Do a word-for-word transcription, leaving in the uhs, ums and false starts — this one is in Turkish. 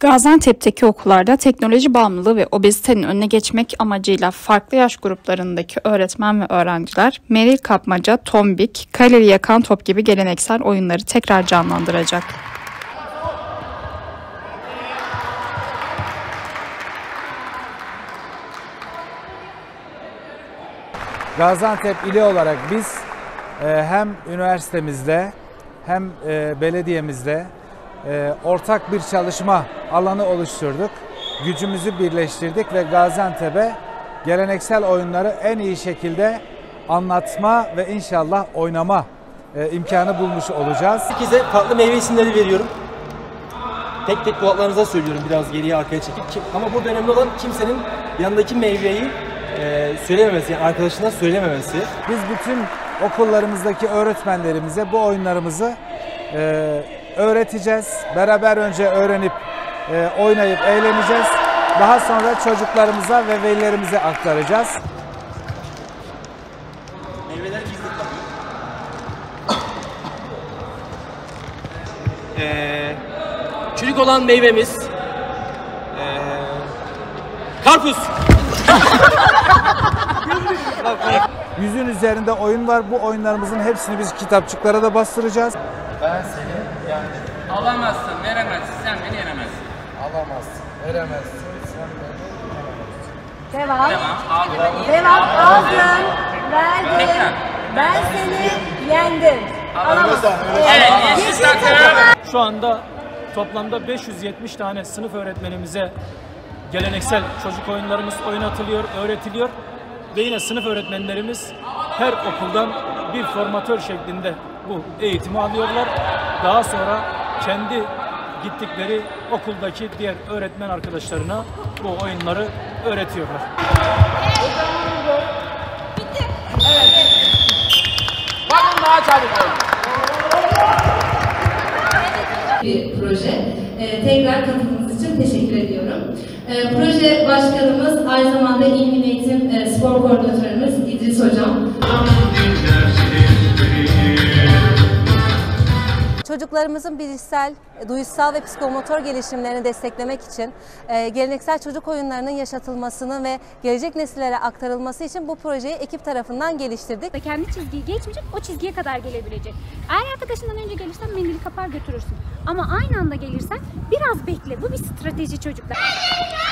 Gaziantep'teki okullarda teknoloji bağımlılığı ve obezitenin önüne geçmek amacıyla farklı yaş gruplarındaki öğretmen ve öğrenciler Meril Kapmaca, Tombik, Kaleli Yakan Top gibi geleneksel oyunları tekrar canlandıracak. Gaziantep ili olarak biz e, hem üniversitemizde hem e, belediyemizde e, ortak bir çalışma alanı oluşturduk. Gücümüzü birleştirdik ve Gaziantep'e geleneksel oyunları en iyi şekilde anlatma ve inşallah oynama e, imkanı bulmuş olacağız. Herkese farklı meyve isimleri veriyorum. Tek tek kulaklarınıza söylüyorum, biraz geriye arkaya çekip. Ama burada önemli olan kimsenin yanındaki meyveyi e, söylememesi, yani arkadaşına söylememesi. Biz bütün okullarımızdaki öğretmenlerimize bu oyunlarımızı e, öğreteceğiz. Beraber önce öğrenip e, oynayıp eğleneceğiz. Daha sonra çocuklarımıza ve velilerimize aktaracağız. Meyveler gizli ee, çürük olan meyvemiz ee, karpuz. Yüzün üzerinde oyun var. Bu oyunlarımızın hepsini biz kitapçıklara da bastıracağız. Ben seni yendim. Alamazsın, veremezsin. Sen beni yenemezsin. Alamazsın, veremezsin. Sen beni yenemezsin. Devam. Devam. Aldın. Devam. Aldın. Verdin. Tekrar. Ben seni yendim. Alamazsın. Evet, yeşil takım. Şu anda toplamda beş yüz yetmiş tane sınıf öğretmenimize geleneksel çocuk oyunlarımız oynatılıyor, öğretiliyor. Ve yine sınıf öğretmenlerimiz her okuldan bir formatör şeklinde bu eğitimi alıyorlar. Daha sonra kendi gittikleri okuldaki diğer öğretmen arkadaşlarına bu oyunları öğretiyorlar. Bakın daha çabuk olun. Bir proje. Ee, tekrar katıldığınız için teşekkür ediyorum. Ee, proje başkanımız, aynı zamanda İl Milli Eğitim e, Spor Koordinatörümüz İdris Hocam. Çocuklarımızın bilişsel, duyusal ve psikomotor gelişimlerini desteklemek için e, geleneksel çocuk oyunlarının yaşatılmasını ve gelecek nesillere aktarılması için bu projeyi ekip tarafından geliştirdik. Kendi çizgiyi geçmeyecek, o çizgiye kadar gelebilecek. Eğer arkadaşından önce gelirsen mendili kapar götürürsün. Ama aynı anda gelirsen biraz bekle. Bu bir strateji çocuklar.